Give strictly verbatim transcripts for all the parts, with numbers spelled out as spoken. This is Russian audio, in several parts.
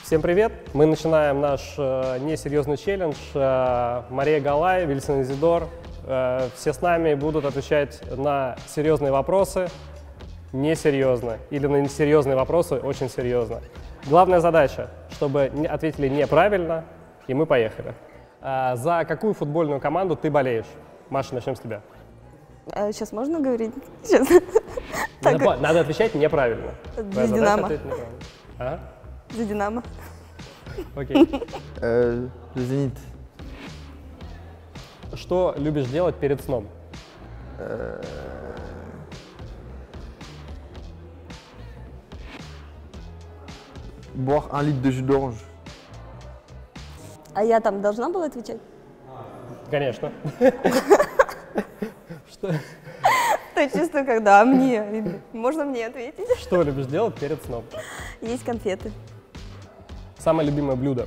Всем привет! Мы начинаем наш э, несерьезный челлендж. Э, Мария Галай, Вильсон Изидор. Э, все с нами будут отвечать на серьезные вопросы несерьезно или на несерьезные вопросы очень серьезно. Главная задача, чтобы не, ответили неправильно, и мы поехали. Э, за какую футбольную команду ты болеешь? Маша, начнем с тебя. А сейчас можно говорить? Сейчас. Надо, так. надо отвечать неправильно. За Динамо. Ага. За Динамо. Окей. За Зенит. Что любишь делать перед сном? Boire un litre de jus d'orange. А я там должна была отвечать? Конечно. Что? То чисто когда мне. Можно мне ответить? Что любишь делать перед сном? Есть конфеты. Самое любимое блюдо?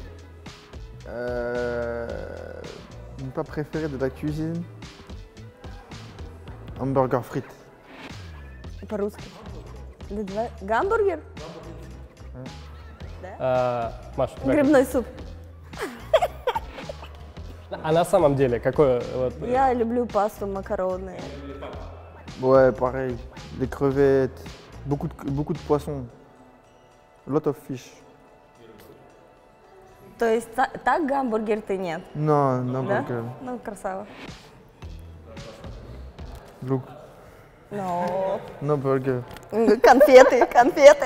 Mon plat préféré de la cuisine. Hamburger frites. По-русски. Гамбургер? А, Маша, у тебя Грибной суп. А на самом деле, какое? Вот, Я люблю пасту, макароны. Ouais, pareil. Des crevettes, beaucoup de, beaucoup de poissons. A lot of fish. То есть та- так гамбургер ты нет? Non, non, Да? burger. Ну, красава. Look. Но... No burger. Конфеты, конфеты.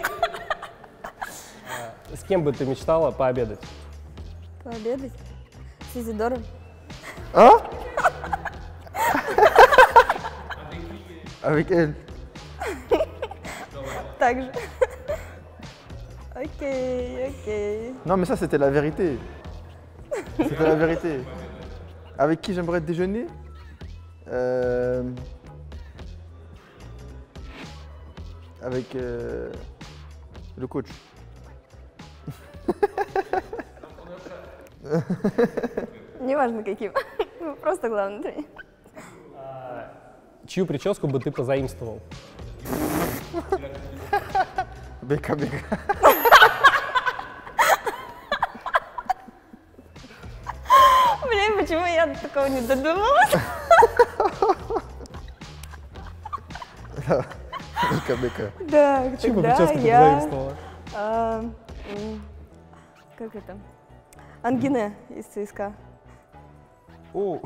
с кем бы ты мечтала пообедать? Пообедать? С Изидором. Hein? Avec elle. Так же. Окей, окей. Non, mais ça, c'était la vérité. C'était la vérité. Avec qui j'aimerais déjeuner? Euh, Avec euh, le coach. Неважно каким. Просто главное тренер. Чью прическу бы ты позаимствовал? Бека-бека. Блин, почему я до такого не додумалась? Бека-бека. Да, Чью бы тогда прическу ты я... позаимствовала? а, м, Как это? Ангине из ЦСКА. Oh.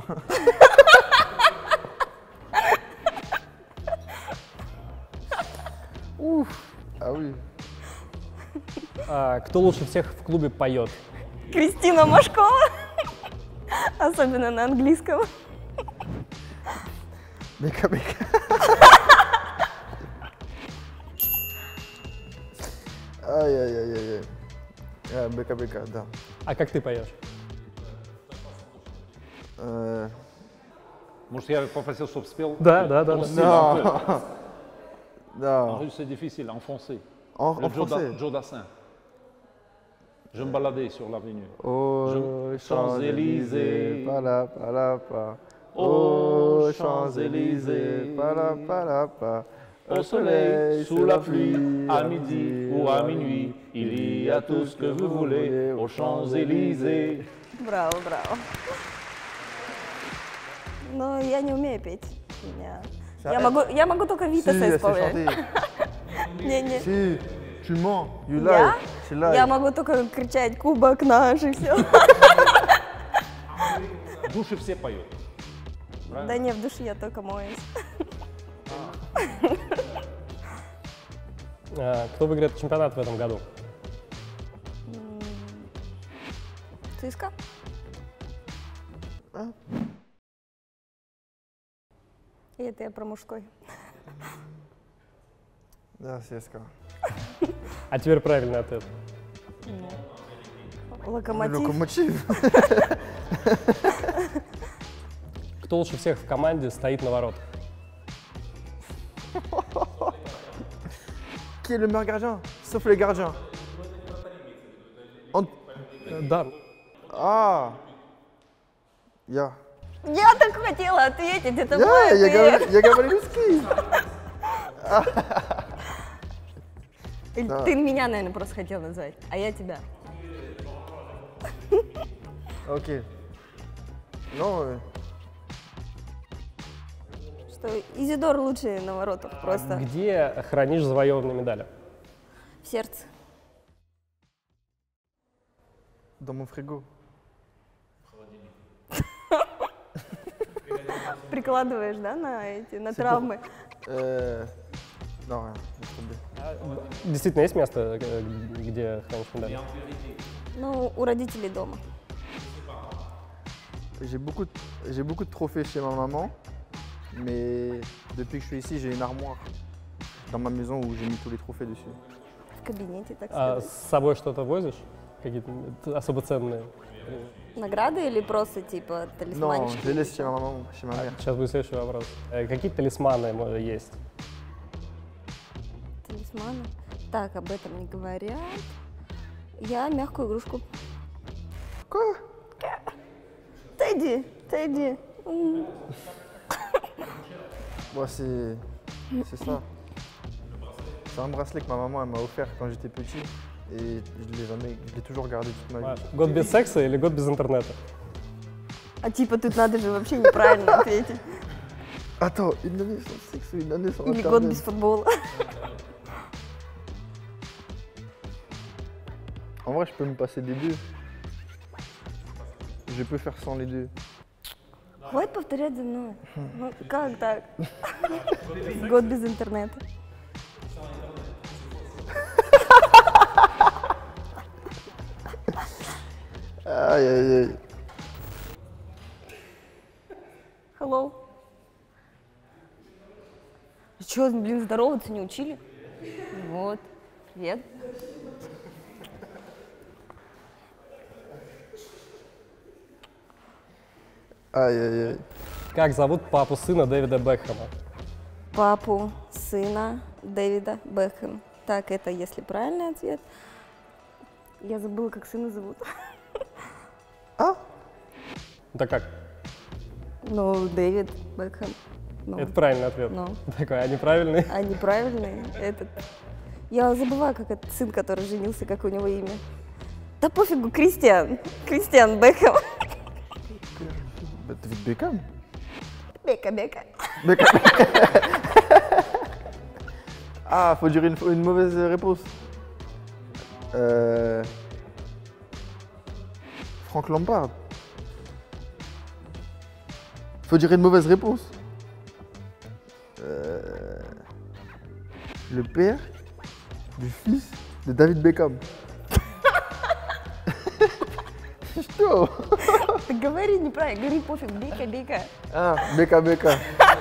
Ouf. Ah oui. А, кто лучше всех в клубе поет? Кристина Машкова. Особенно на английском. Бека-бека. Ай-яй-яй-яй. А, Бека-бека, да. А как ты поешь? Э, Может, я попросил, чтобы спел? Да, да, да. Он да. стиль un peu. Non. En Non. russe, c'est difficile, en français. En, Le en Joe Da- français. Joe Dassin. Je me baladais sur l'avenue. Aux Je- Champs-Élysées, Champs-Élysées. pala pala pa. Aux Aux Champs-Élysées, pala pala pa. Au soleil, sous la pluie, à midi ou à minuit, il y a tout ce que vous voulez aux Champs-Élysées. Браво, браво. Но я не умею петь. Я, я, могу, я могу только Si, Витаса elle sait исполнять. chanter. Не, не. Si, tu mens. You Я? lie. She lie. Я могу только кричать «Кубок наш» и все. В душе все поют. Да не, в душе я только моюсь. А, кто выиграет чемпионат в этом году? ЦСКА? А? И это я про мужской. Да, ССКА. А теперь правильный ответ. Локомотив. Локомотив. Кто лучше всех в команде стоит на воротах? Qui est le meilleur gardien? Sauf les gardiens. En- Да. Ah. Я. Я так хотела ответить, это Я, мой я, ответ. говорю- я говорю русский. Или Да. ты меня, наверное, просто хотел назвать, а я тебя. Ok. Non, euh, Что Изидор лучший на воротах просто. Где хранишь завоеванные медали? В сердце. dans mon frigo. Прикладываешь, да, на эти, на травмы? Euh, non, rien. laisse tomber. Действительно, есть место, э, где хранишь медали? Ну, у родителей дома. J'ai beaucoup, de- j'ai beaucoup de trophées chez ma maman, mais depuis que je suis ici, j'ai une armoire dans ma maison où j'ai mis tous les trophées dessus. В кабинете, так А сказать. с собой что-то возишь? Какие-то особо ценные? Награды или просто типа Non, талисманчики? je les laisse chez ma maman, chez ma mère. Сейчас будет следующий вопрос. Э, Какие талисманы мо- есть? Талисманы. Так, об этом не говорят. Я мягкую игрушку. Quoi? Тедди, Тедди. М. Moi, c'est, c'est ça. C'est un bracelet que ma maman elle m'a offert quand j'étais petit et je l'ai jamais, je l'ai toujours gardé toute ma vie. Год без секса или год без интернета? А типа тут надо же вообще неправильно ответить. Attends, une année sans sexe ou une année sans Или год internet? без футбола. En vrai, je peux me passer des deux. Je peux faire sans les deux. Хватит повторять за мной. Ну, как так? Год без интернета. Aïe, aïe, aïe. Hello. Че, блин, здороваться не учили? Вот. Привет. Aïe, aïe, aïe. Как зовут папу сына Дэвида Бекхэма? Папу сына Дэвида Бекхэм. Так, это если правильный ответ. Я забыла, как сына зовут. Ah? Да как? Ну, Дэвид Бекхэм. Ну, Это правильный ответ. ну. Такой, а неправильный? А неправильный этот. Я забываю, как этот сын, который женился, как у него имя. Да пофигу, Кристиан. Кристиан Бекхэм. Bah, David Beckham. Бека, Бека. Beckham. Ah, faut dire une, une mauvaise réponse. Euh... Franck Lampard. Faut dire une mauvaise réponse. Euh... Le père du fils de David Beckham. Что? Ты говори неправильно, говори пофиг, Бека, Бека. Ah, Beckham, Beckham.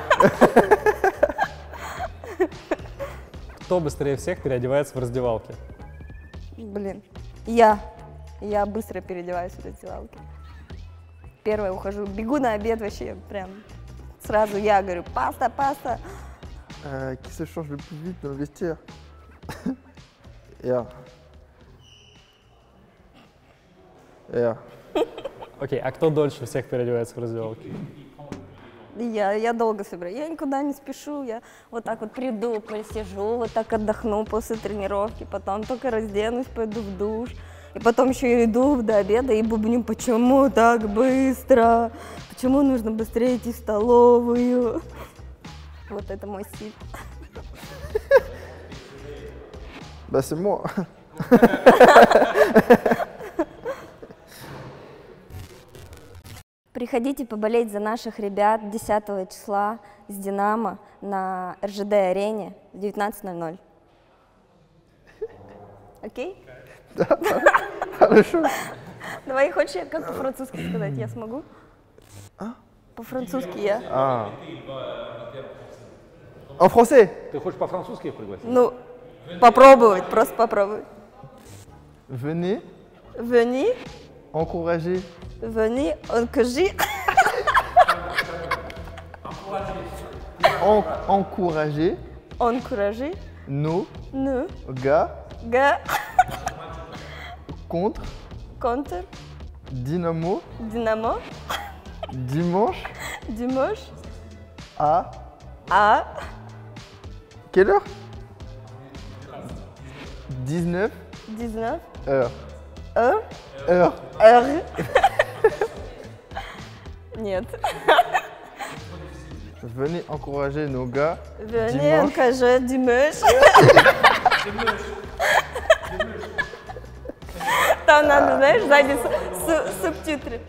Кто быстрее всех переодевается в раздевалке? Блин, я. Я быстро переодеваюсь в раздевалке. Первая ухожу, бегу на обед вообще, прям. Сразу я говорю, паста, паста. Euh, qui se change le plus vite dans le vestiaire? Yeah. Yeah. Окей, а кто дольше всех переодевается в раздевалке? Я, я долго собираюсь, я никуда не спешу, я вот так вот приду, посижу, вот так отдохну после тренировки, потом только разденусь, пойду в душ, и потом еще иду до обеда и бубню, почему так быстро, почему нужно быстрее идти в столовую. Вот это мой стиль. Bah c'est moi. Приходите поболеть за наших ребят десятого числа с «Динамо» на эр жэ дэ-арене в девятнадцать ноль ноль. Окей? Хорошо. Давай, хочешь, я как по-французски сказать? Я смогу? А? По-французски я. Ah. En français. Ты хочешь по-французски пригласить? Ну, попробовать, просто попробовать. Venez Venez, encourager. venez, encourager. En- encourager Encourager nos nous, gars gars, contre contre Dynamo Dynamo, dimanche dimanche, à à quelle heure? dix-neuf dix-neuf heures. heures, Heure. heure. Нет. Venez encourager nos gars. Venez encourager Dimanche. Там надо, знаешь, сзади субтитры.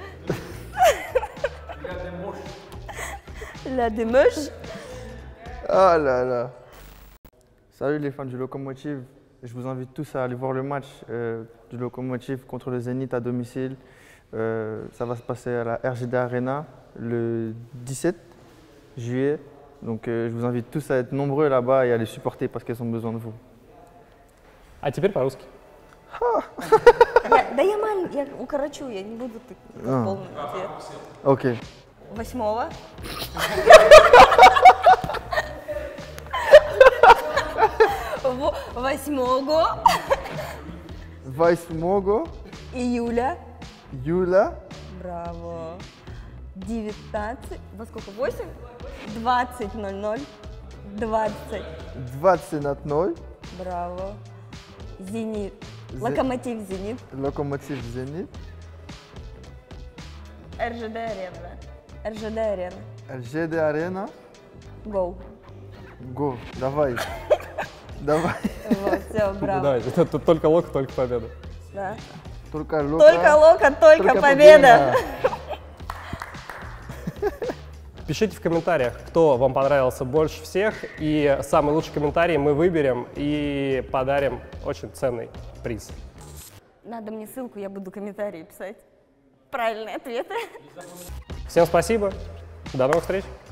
La Dimanche. Ah là là. Salut les fans du Lokomotiv. Je vous invite tous à aller voir le match euh, du Lokomotiv contre le Zénith à domicile. Euh, ça va se passer à la R G D Arena le dix-sept juillet. Donc euh, je vous invite tous à être nombreux là-bas et à les supporter parce qu'elles ont besoin de vous. А теперь по-русски. Я, да я маленький, я укорочу, я не буду так А. полный ответ. Ok. Восьмого. Во- Восьмого Восьмого июля. июля Браво. девятнадцать. Во сколько? Восемь? Двадцать ноль ноль. Двадцать. двадцать ноль. Браво. Зенит. Зе- Локомотив Зенит. Lokomotiv Zénith. эр жэ дэ Арена. эр жэ дэ Арена. эр жэ дэ Arena. Гоу. Go. Давай. Давай. Вот, все, браво. Да, это тут только лок, только победа. Да. Только Лока. Только лока, только, только победа. Пишите в комментариях, кто вам понравился больше всех, и самый лучший комментарий мы выберем и подарим очень ценный приз. Надо мне ссылку, я буду комментарии писать. Правильные ответы. Всем спасибо, до новых встреч!